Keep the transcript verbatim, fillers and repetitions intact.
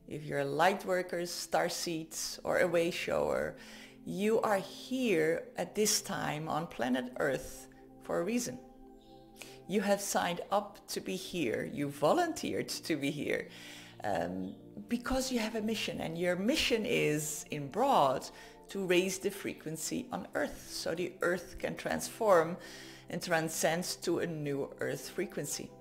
if you're a light worker, starseeds, or a way shower, you are here at this time on planet Earth for a reason. You have signed up to be here. You volunteered to be here um, because you have a mission, and your mission is, in broad, to raise the frequency on Earth so the Earth can transform and transcend to a new Earth frequency.